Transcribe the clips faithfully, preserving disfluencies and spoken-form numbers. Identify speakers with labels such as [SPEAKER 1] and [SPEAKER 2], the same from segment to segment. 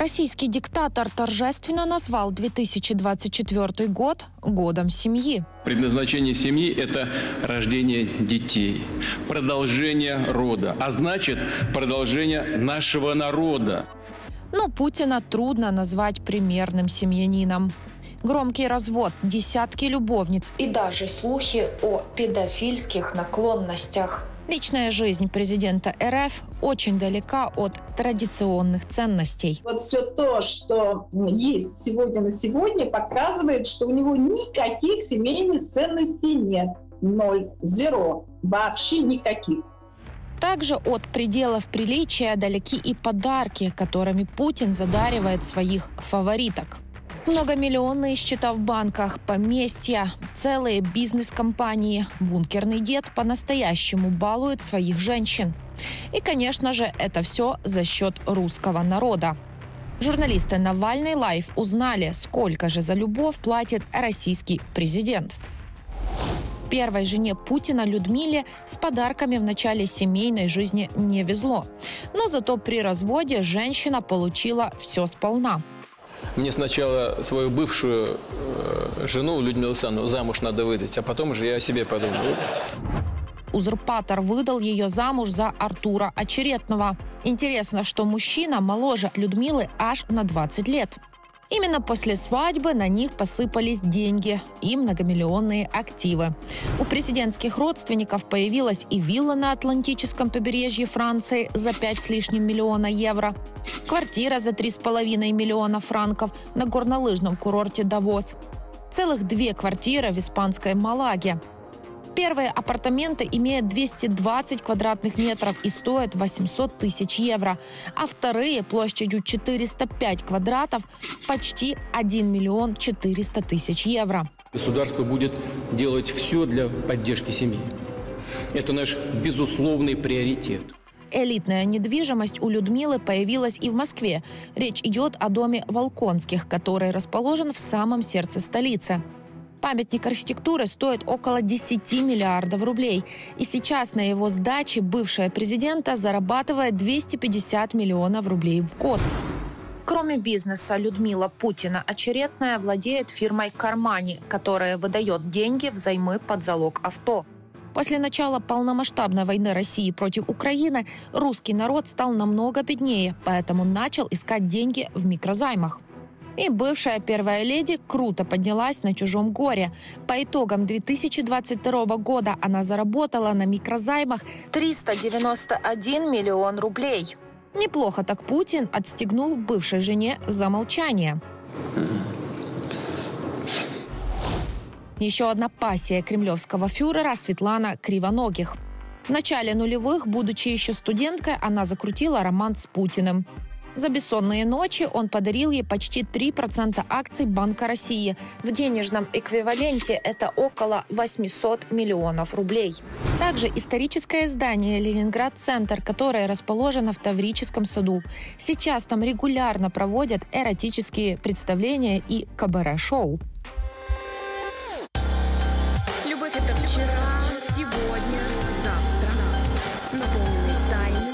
[SPEAKER 1] Российский диктатор торжественно назвал две тысячи двадцать четвёртый год годом семьи.
[SPEAKER 2] Предназначение семьи – это рождение детей, продолжение рода, а значит, продолжение нашего народа.
[SPEAKER 1] Но Путина трудно назвать примерным семьянином. Громкий развод, десятки любовниц и даже слухи о педофильских наклонностях. Личная жизнь президента РФ очень далека от традиционных ценностей.
[SPEAKER 3] Вот все то, что есть сегодня на сегодня, показывает, что у него никаких семейных ценностей нет. Ноль, зеро, вообще никаких.
[SPEAKER 1] Также от пределов приличия далеки и подарки, которыми Путин задаривает своих фавориток. Многомиллионные счета в банках, поместья, целые бизнес-компании. Бункерный дед по-настоящему балует своих женщин. И, конечно же, это все за счет русского народа. Журналисты Навальный Лайв узнали, сколько же за любовь платит российский президент. Первой жене Путина Людмиле с подарками в начале семейной жизни не везло. Но зато при разводе женщина получила все сполна.
[SPEAKER 4] Мне сначала свою бывшую э, жену Людмилу Александровну замуж надо выдать, а потом уже я о себе подумал.
[SPEAKER 1] Узурпатор выдал ее замуж за Артура Очеретного. Интересно, что мужчина моложе Людмилы аж на двадцать лет. Именно после свадьбы на них посыпались деньги и многомиллионные активы. У президентских родственников появилась и вилла на Атлантическом побережье Франции за пять с лишним миллиона евро, квартира за три с половиной миллиона франков на горнолыжном курорте Давос, целых две квартиры в испанской Малаге. Первые апартаменты имеют двести двадцать квадратных метров и стоят восемьсот тысяч евро, а вторые площадью четыреста пять квадратов почти один миллион четыреста тысяч евро.
[SPEAKER 4] Государство будет делать все для поддержки семьи. Это наш безусловный приоритет.
[SPEAKER 1] Элитная недвижимость у Людмилы появилась и в Москве. Речь идет о доме Волконских, который расположен в самом сердце столицы. Памятник архитектуры стоит около десяти миллиардов рублей. И сейчас на его сдаче бывшая президента зарабатывает двести пятьдесят миллионов рублей в год. Кроме бизнеса, Людмила Путина Очеретная владеет фирмой «Кармани», которая выдает деньги взаймы под залог авто. После начала полномасштабной войны России против Украины русский народ стал намного беднее, поэтому начал искать деньги в микрозаймах. И бывшая первая леди круто поднялась на чужом горе. По итогам две тысячи двадцать второго года она заработала на микрозаймах триста девяносто один миллион рублей. Неплохо так Путин отстегнул бывшей жене за молчание. Еще одна пассия кремлевского фюрера Светлана Кривоногих. В начале нулевых, будучи еще студенткой, она закрутила роман с Путиным. За бессонные ночи он подарил ей почти три процента акций Банка России. В денежном эквиваленте это около восемьсот миллионов рублей. Также историческое здание «Ленинград-центр», которое расположено в Таврическом саду. Сейчас там регулярно проводят эротические представления и кабаре-шоу.
[SPEAKER 5] Любовь — это вчера, сегодня, завтра. Наполненные тайны.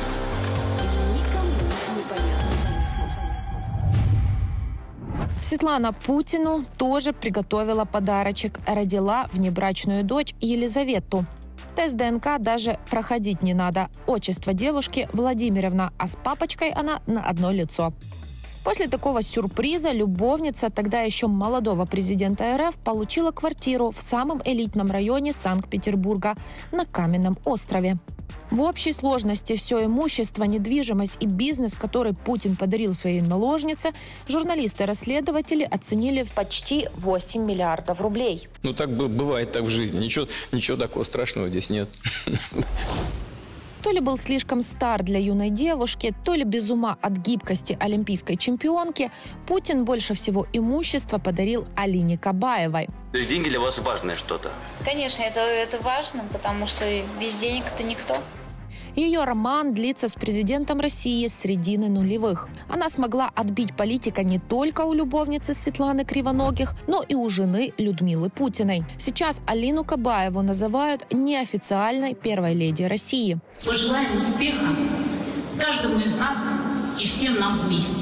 [SPEAKER 1] Светлана Путину тоже приготовила подарочек. Родила внебрачную дочь Елизавету. Тест ДНК даже проходить не надо. Отчество девушки Владимировна, а с папочкой она на одно лицо. После такого сюрприза любовница тогда еще молодого президента РФ получила квартиру в самом элитном районе Санкт-Петербурга на Каменном острове. В общей сложности все имущество, недвижимость и бизнес, который Путин подарил своей наложнице, журналисты-расследователи оценили в почти восемь миллиардов рублей.
[SPEAKER 4] Ну так бывает так в жизни. Ничего, ничего такого страшного здесь нет.
[SPEAKER 1] То ли был слишком стар для юной девушки, то ли без ума от гибкости олимпийской чемпионки, Путин больше всего имущества подарил Алине Кабаевой.
[SPEAKER 6] То есть деньги для вас важное что-то?
[SPEAKER 7] Конечно, это, это важно, потому что без денег ты никто.
[SPEAKER 1] Ее роман длится с президентом России с середины нулевых. Она смогла отбить политика не только у любовницы Светланы Кривоногих, но и у жены Людмилы Путиной. Сейчас Алину Кабаеву называют неофициальной первой леди России.
[SPEAKER 8] Пожелаем успеха каждому из нас и всем нам вместе.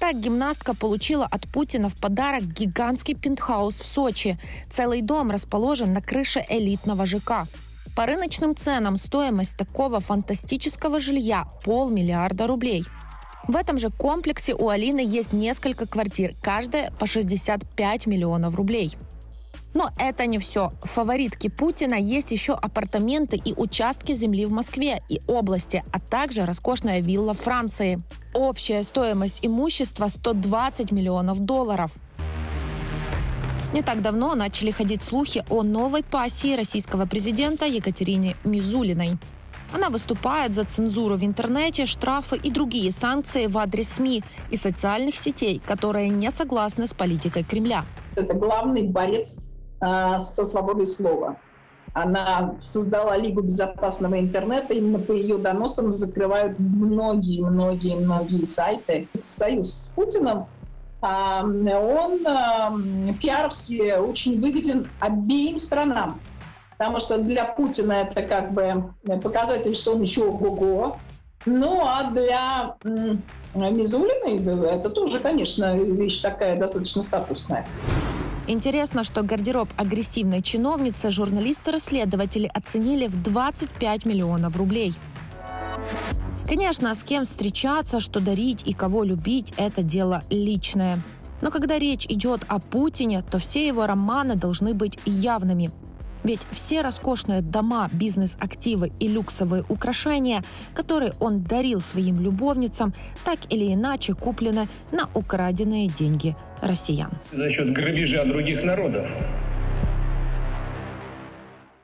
[SPEAKER 1] Так гимнастка получила от Путина в подарок гигантский пентхаус в Сочи. Целый дом расположен на крыше элитного ЖК. По рыночным ценам стоимость такого фантастического жилья – полмиллиарда рублей. В этом же комплексе у Алины есть несколько квартир, каждая по шестьдесят пять миллионов рублей. Но это не все. У фаворитки Путина есть еще апартаменты и участки земли в Москве и области, а также роскошная вилла в Франции. Общая стоимость имущества – сто двадцать миллионов долларов. Не так давно начали ходить слухи о новой пассии российского президента Екатерине Мизулиной. Она выступает за цензуру в интернете, штрафы и другие санкции в адрес СМИ и социальных сетей, которые не согласны с политикой Кремля.
[SPEAKER 3] Это главный борец э, со свободой слова. Она создала Лигу безопасного интернета, именно по ее доносам закрывают многие-многие-многие сайты. Союз с Путиным, э, он э, пиаровски очень выгоден обеим сторонам. Потому что для Путина это как бы показатель, что он еще ого-го. Ну а для м- Мизулиной это тоже, конечно, вещь такая достаточно статусная.
[SPEAKER 1] Интересно, что гардероб агрессивной чиновницы журналисты-расследователи оценили в двадцать пять миллионов рублей. Конечно, с кем встречаться, что дарить и кого любить – это дело личное. Но когда речь идет о Путине, то все его романы должны быть явными. Ведь все роскошные дома, бизнес-активы и люксовые украшения, которые он дарил своим любовницам, так или иначе куплены на украденные деньги россиян.
[SPEAKER 8] За счет грабежа других народов.